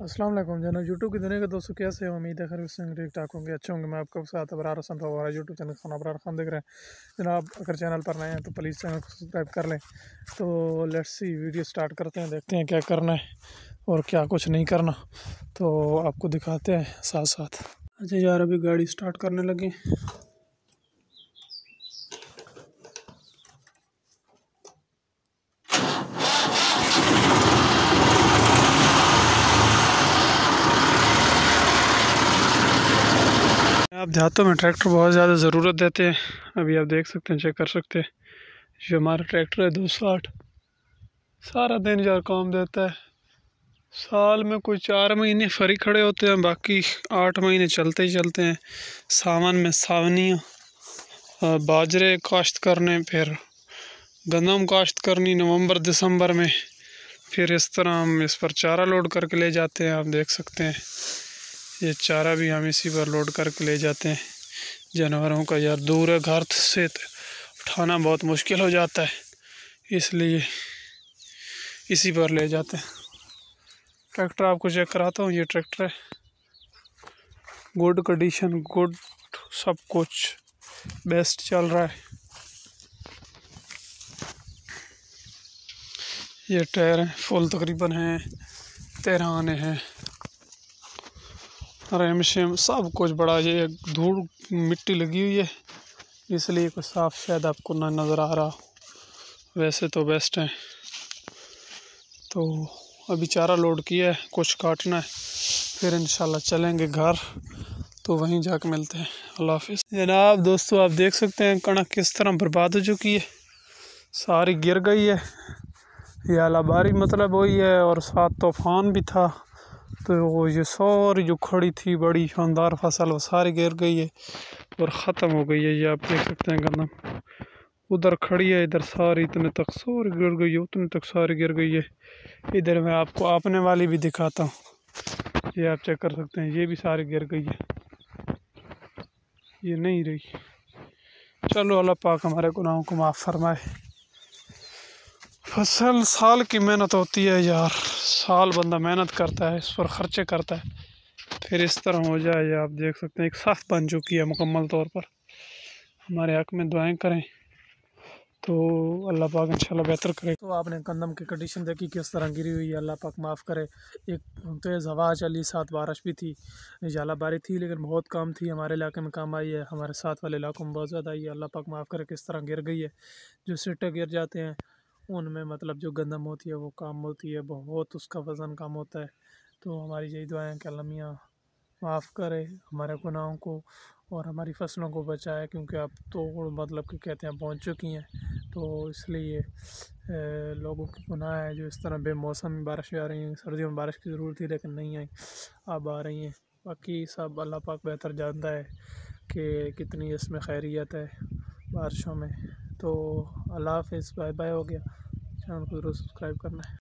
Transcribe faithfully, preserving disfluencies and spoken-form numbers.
अस्सलाम वालेकुम जनाब यूट्यूब की दुनिया के दोस्तों, कैसे हो? उम्मीद है खैर से ठीक ठाक होंगे, अच्छे होंगे। मैं आपका साथ अबरार हसन हमारा यूट्यूब चैनल खान अबरार खान देख रहे हैं जनाब। अगर चैनल पर नए हैं तो प्लीज़ चैनल को सब्सक्राइब कर लें। तो लेट्स सी वीडियो स्टार्ट करते हैं, देखते हैं क्या करना है और क्या कुछ नहीं करना, तो आपको दिखाते हैं साथ साथ। अच्छा यार, अभी गाड़ी स्टार्ट करने लगे। आप देहातों में ट्रैक्टर बहुत ज़्यादा ज़रूरत देते हैं। अभी आप देख सकते हैं, चेक कर सकते हैं, ये हमारा ट्रैक्टर है दो सौ आठ। सारा दिन यार काम देता है। साल में कोई चार महीने फ्री खड़े होते हैं, बाकी आठ महीने चलते ही चलते हैं। सावन में सावनियाँ, बाजरे काश्त करने, फिर गंदम काश्त करनी नवंबर दिसंबर में। फिर इस तरह हम इस पर चारा लोड करके ले जाते हैं। आप देख सकते हैं, ये चारा भी हम इसी पर लोड करके ले जाते हैं जानवरों का। यार दूर है घर से, उठाना बहुत मुश्किल हो जाता है, इसलिए इसी पर ले जाते हैं। ट्रैक्टर आपको चेक कराता हूँ, ये ट्रैक्टर है, गुड कंडीशन, गुड, सब कुछ बेस्ट चल रहा है। ये टायर है फुल तकरीबन है, तेरह आने हैं, रेम शेम सब कुछ बड़ा। ये धूल मिट्टी लगी हुई है, इसलिए कुछ साफ शायद आपको ना नज़र आ रहा, वैसे तो बेस्ट है। तो अभी चारा लोड किया है, कुछ काटना है, फिर इंशाल्लाह चलेंगे घर, तो वहीं जाके मिलते हैं। अल्लाह हाफिज़ जनाब। दोस्तों आप देख सकते हैं कणक किस तरह बर्बाद हो चुकी है, सारी गिर गई है। ये आलाबारी मतलब वही है, और साथ तूफान भी था, तो ये सारी जो खड़ी थी बड़ी शानदार फसल, वो सारी गिर गई है और ख़त्म हो गई है। ये आप देख सकते हैं गंदम उधर खड़ी है, इधर सारी इतने तक सारी गिर गई है, उतने तक सारी गिर गई है। इधर मैं आपको आपने वाली भी दिखाता हूँ, ये आप चेक कर सकते हैं, ये भी सारी गिर गई है, ये नहीं रही। चलो अल्लाह पाक हमारे गुनाहों को माफ़ फरमाए। फसल साल की मेहनत होती है यार, साल बंदा मेहनत करता है, इस पर ख़र्चे करता है, फिर इस तरह हो जाए। आप देख सकते हैं एक साख बन चुकी है मुकम्मल तौर पर। हमारे हक़ में दुआएं करें तो अल्लाह पाक इंशाल्लाह बेहतर करे। तो आपने गंदम की कंडीशन देखी किस तरह गिरी हुई है, अल्लाह पाक माफ़ करे। एक तेज़ हवा चली, साथ बारिश भी थी, झालाबारी थी, लेकिन बहुत कम थी। हमारे इलाके में काम आई है, हमारे साथ वाले इलाकों में बहुत ज़्यादा आई है। अल्लाह पाक माफ़ करे किस तरह गिर गई है। जो सिट्टे गिर जाते हैं उनमें मतलब जो गंदम होती है वो काम होती है, बहुत उसका वज़न कम होता है। तो हमारी यही दुआएं कि अल्लाह मियाँ माफ़ करे हमारे गुनाहों को और हमारी फसलों को बचाए, क्योंकि अब तो मतलब कि कहते हैं पहुंच चुकी हैं, तो इसलिए ए, लोगों की गुनाह है जो इस तरह बेमौसम में बारिश आ रही हैं। सर्दियों में बारिश की ज़रूरत थी लेकिन नहीं आई, अब आ रही हैं। बाकी सब अल्लाह पाक बेहतर जानता है कि कितनी इसमें खैरियत है बारिशों में। तो अल्लाह हाफिज़, बाय बाय हो गया। चैनल को ज़रूर सब्सक्राइब करना है।